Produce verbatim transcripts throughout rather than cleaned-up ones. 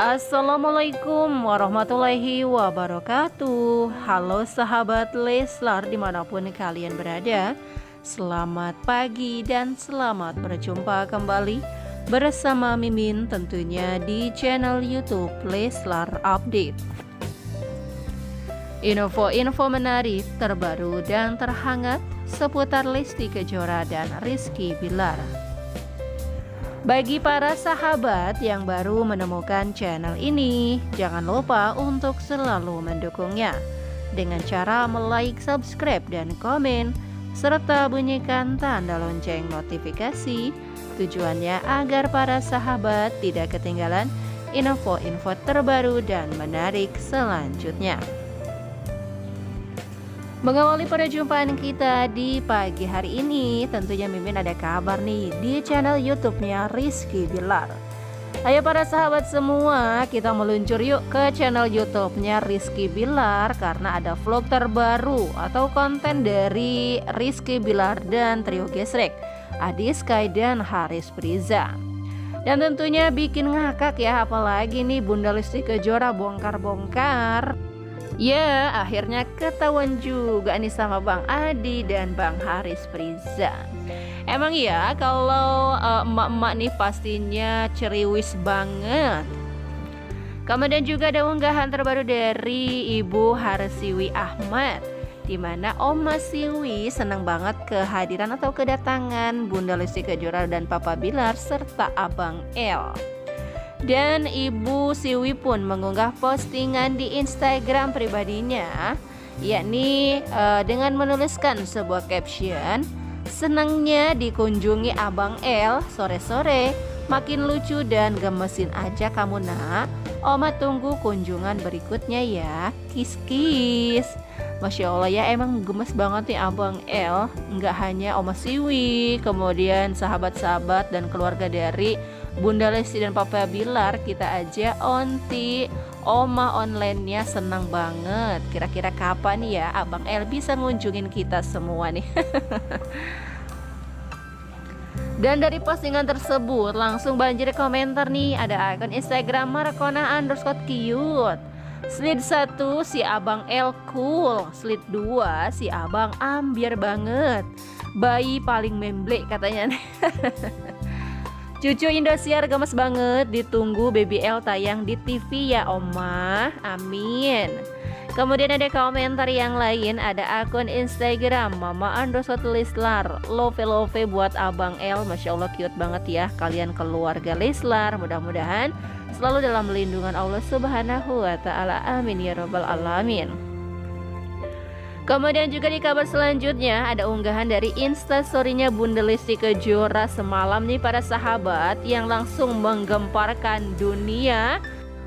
Assalamualaikum warahmatullahi wabarakatuh. Halo sahabat Leslar dimanapun kalian berada, selamat pagi dan selamat berjumpa kembali bersama Mimin tentunya di channel YouTube Leslar Update. Info-info menarik terbaru dan terhangat seputar Lesti Kejora dan Rizky Bilar. Bagi para sahabat yang baru menemukan channel ini, jangan lupa untuk selalu mendukungnya dengan cara like, subscribe, dan komen, serta bunyikan tanda lonceng notifikasi. Tujuannya agar para sahabat tidak ketinggalan info-info terbaru dan menarik selanjutnya. Mengawali perjumpaan kita di pagi hari ini, tentunya Mimin ada kabar nih di channel YouTube-nya Rizky Bilar. Ayo para sahabat semua, kita meluncur yuk ke channel YouTube-nya Rizky Bilar karena ada vlog terbaru atau konten dari Rizky Bilar dan trio gesrek Adi Sky dan Haris Priza. Dan tentunya bikin ngakak ya, apalagi nih Bunda Lesti Kejora bongkar-bongkar. Ya, akhirnya ketahuan juga nih sama Bang Adi dan Bang Haris Priza. Emang ya kalau uh, emak-emak nih pastinya ceriwis banget. Kemudian juga ada unggahan terbaru dari Ibu Harsiwi Ahmad, dimana Oma Siwi senang banget kehadiran atau kedatangan Bunda Lesti Kejora dan Papa Bilar serta Abang El. Dan Ibu Siwi pun mengunggah postingan di Instagram pribadinya, yakni uh, dengan menuliskan sebuah caption, senangnya dikunjungi Abang El sore-sore, makin lucu dan gemesin aja kamu nak. Oma tunggu kunjungan berikutnya ya, kis-kis. Masya Allah ya, emang gemes banget nih Abang El. Nggak hanya Oma Siwi, kemudian sahabat-sahabat dan keluarga dari Bunda Lesti dan Papa Bilar, kita aja onti, oma online-nya senang banget. Kira-kira kapan ya Abang El bisa ngunjungin kita semua nih? Dan dari postingan tersebut langsung banjir komentar nih. Ada akun Instagram Markona underscore cute. Slide satu si Abang El cool, slide dua si Abang ambiar banget, bayi paling memble katanya nih. Cucu Indosiar gemes banget, ditunggu Baby L tayang di T V ya Oma, amin. Kemudian ada komentar yang lain, ada akun Instagram Mama underscore Leslar, love love buat Abang L, Masya Allah cute banget ya kalian keluarga Leslar, mudah-mudahan selalu dalam lindungan Allah Subhanahu wa Ta'ala, amin ya Rabbal Alamin. Kemudian juga di kabar selanjutnya ada unggahan dari instastorynya Bunda Lesti Kejora semalam nih para sahabat, yang langsung menggemparkan dunia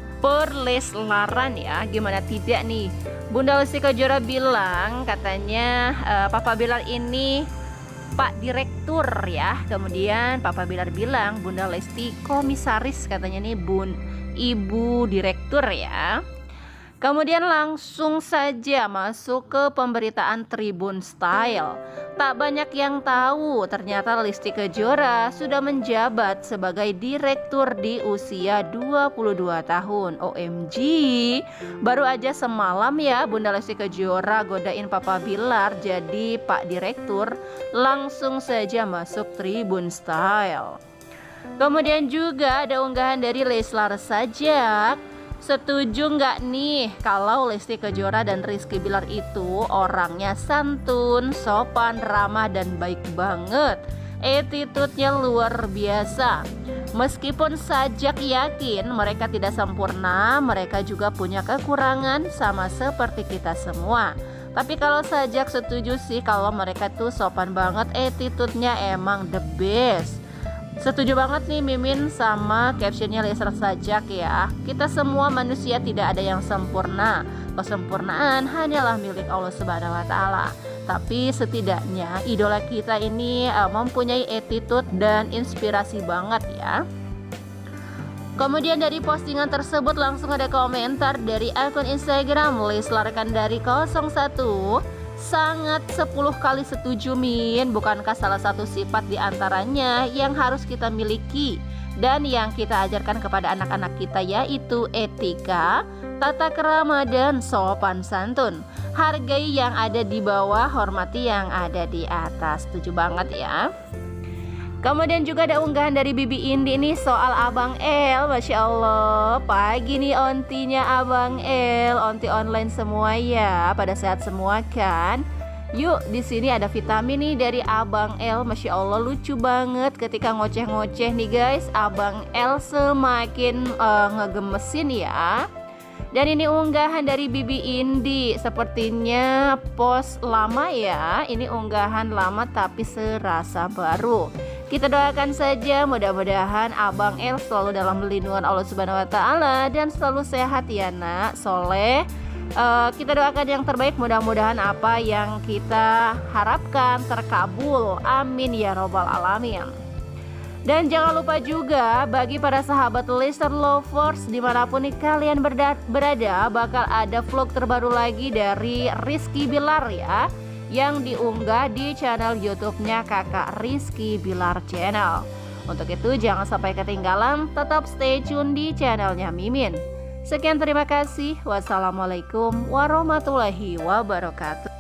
perleslaran ya. Gimana tidak nih, Bunda Lesti Kejora bilang katanya uh, Papa Bilar ini Pak Direktur ya. Kemudian Papa Bilar bilang Bunda Lesti komisaris katanya nih Bun Ibu Direktur ya. Kemudian langsung saja masuk ke pemberitaan Tribun Style. Tak banyak yang tahu ternyata Lesti Kejora sudah menjabat sebagai direktur di usia dua puluh dua tahun. O M G, baru aja semalam ya Bunda Lesti Kejora godain Papa Bilar jadi Pak Direktur, langsung saja masuk Tribun Style. Kemudian juga ada unggahan dari Leslar Sajak. Setuju nggak nih kalau Lesti Kejora dan Rizky Bilar itu orangnya santun, sopan, ramah, dan baik banget. Attitude-nya luar biasa. Meskipun Sajak yakin mereka tidak sempurna, mereka juga punya kekurangan sama seperti kita semua. Tapi kalau Sajak setuju sih kalau mereka tuh sopan banget, attitude-nya emang the best. Setuju banget nih Mimin sama captionnya Leslar Sajak ya. Kita semua manusia tidak ada yang sempurna. Kesempurnaan hanyalah milik Allah Subhanahu wa Ta'ala. Tapi setidaknya idola kita ini uh, mempunyai attitude dan inspirasi banget ya. Kemudian dari postingan tersebut langsung ada komentar dari akun Instagram Leslar Kandari nol satu. Sangat sepuluh kali setuju Min. Bukankah salah satu sifat diantaranya yang harus kita miliki dan yang kita ajarkan kepada anak-anak kita yaitu etika, tata krama, dan sopan santun. Hargai yang ada di bawah, hormati yang ada di atas. Setuju banget ya. Kemudian juga ada unggahan dari Bibi Indi nih soal Abang El. Masya Allah, pagi nih ontinya Abang El, onti online semua ya, pada sehat semua kan? Yuk, di sini ada vitamin nih dari Abang El. Masya Allah, lucu banget ketika ngoceh-ngoceh nih guys. Abang El semakin uh, ngegemesin ya. Dan ini unggahan dari Bibi Indi, sepertinya post lama ya. Ini unggahan lama tapi serasa baru. Kita doakan saja mudah-mudahan Abang El selalu dalam lindungan Allah Subhanahu wa taala dan selalu sehat ya nak, soleh. Uh, kita doakan yang terbaik, mudah-mudahan apa yang kita harapkan terkabul. Amin ya robbal alamin. Dan jangan lupa juga bagi para sahabat Leslar Lovers dimanapun nih kalian berada, bakal ada vlog terbaru lagi dari Rizky Bilar ya, yang diunggah di channel YouTube-nya Kakak Rizky Bilar Channel. Untuk itu jangan sampai ketinggalan, tetap stay tune di channelnya Mimin. Sekian, terima kasih. Wassalamualaikum warahmatullahi wabarakatuh.